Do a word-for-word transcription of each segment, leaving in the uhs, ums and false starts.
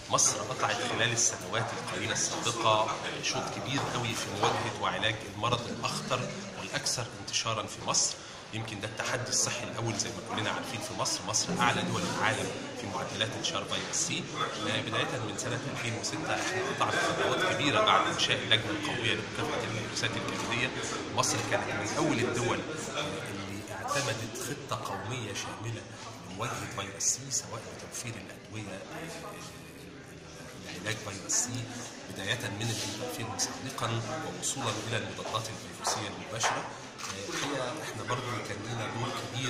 مصر قطعت خلال السنوات القليلة السابقة شوط كبير قوي في مواجهة وعلاج المرض الأخطر والأكثر انتشارا في مصر. يمكن ده التحدي الصحي الأول زي ما كلنا عارفين في مصر. مصر أعلى دول العالم في معدلات انتشار فيروس سي. بداية من سنة ألفين وستة احنا قطعنا خطوات كبيرة بعد إنشاء اللجنة القومية لمكافحة الفيروسات الكبدية. مصر كانت من أول الدول اللي اعتمدت خطة قومية شاملة لمواجهة فيروس سي، سواء بتوفير الأدوية لعلاج فيروس سي بداية من التوفير مسبقا ووصولا إلى المضادات الفيروسية المباشرة. الحقيقة احنا برضو كان لنا دور كبير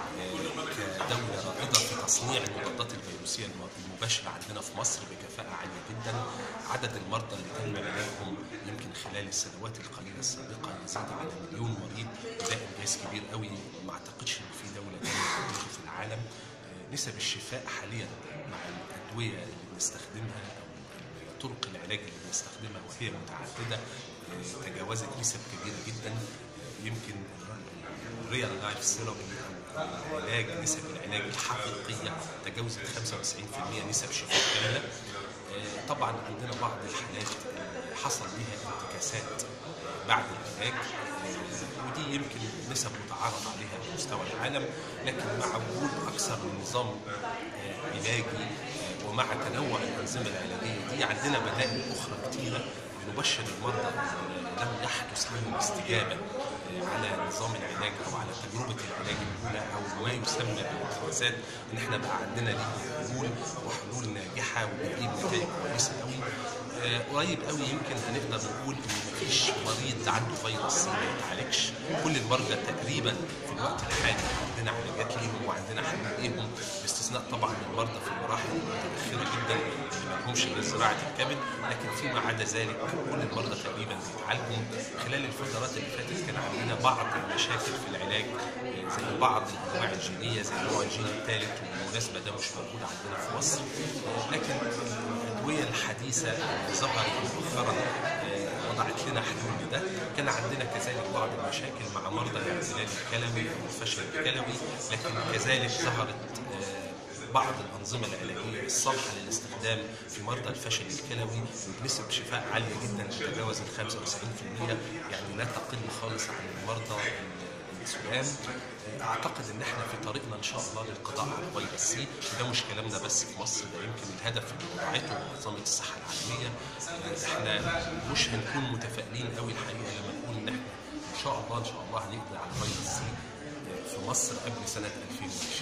كدولة رائدة في تصنيع المضادات الفيروسية المباشرة عندنا في مصر بكفاءة عالية جدا. عدد المرضى اللي تم علاجهم يمكن خلال السنوات القليلة السابقة يزيد على مليون مريض، وده إنجاز كبير قوي ما أعتقدش إن في دولة تانية في العالم. نسب الشفاء حاليا مع الأدوية اللي بنستخدمها أو طرق العلاج اللي بنستخدمها وهي متعددة تجاوزت نسب كبيرة جدا. يمكن الريال لايف ثيرابي او العلاج نسب العلاج الحقيقيه تجاوزت خمسة وتسعين بالمئة نسب شفاء كامله. طبعا عندنا بعض الحالات حصل لها انتكاسات بعد العلاج، ودي يمكن نسب متعارف عليها على مستوى العالم، لكن مع وجود اكثر من نظام علاجي ومع تنوع الانظمه العلاجيه دي عندنا بدائل اخرى كثيره بنبشر المرضى لم يحدث لهم استجابه على نظام العلاج او على تجربه العلاج الاولى او ما يسمى بالانتكاسات، ان احنا بقى عندنا ليه حلول وحلول ناجحه وبتجيب نتائج كويسه قوي. قريب قوي يمكن هنقدر نقول ان مفيش مريض عنده فيروس سي ما يتعالجش. كل المرضى تقريبا في الوقت الحالي عندنا علاجات ليهم وعندنا حلول ليهم، باستثناء طبعا المرضى في المراحل المتاخره جدا اللي ما لهمش غير زراعه الكبد، لكن فيما عدا ذلك كل المرضى تقريبا بيتعالجوا. خلال الفترات اللي فاتت كان عندنا بعض المشاكل في العلاج زي بعض الانواع الجينيه زي نوع الجين الثالث، وبالمناسبه ده مش موجود عندنا في مصر، لكن الادويه الحديثه اللي ظهرت مؤخرا وضعت لنا حلول لده. كان عندنا كذلك بعض المشاكل مع مرضى الاعتلال الكلوي او الفشل الكلوي، لكن كذلك ظهرت بعض الأنظمة العلاجية الصالحة للاستخدام في مرضى الفشل الكلوي بنسب شفاء عالية جدا تتجاوز ال خمسة وتسعين بالمئة، يعني لا تقل خالص عن المرضى السلام. اعتقد ان احنا في طريقنا ان شاء الله للقضاء على فيروس سي، وده مش كلامنا بس في مصر، ده يمكن الهدف اللي وضعته منظمه الصحه العالميه. احنا مش هنكون متفائلين قوي الحقيقه لما نقول ان احنا ان شاء الله ان شاء الله هنقضي على فيروس سي في مصر قبل سنه ألفين وعشرين.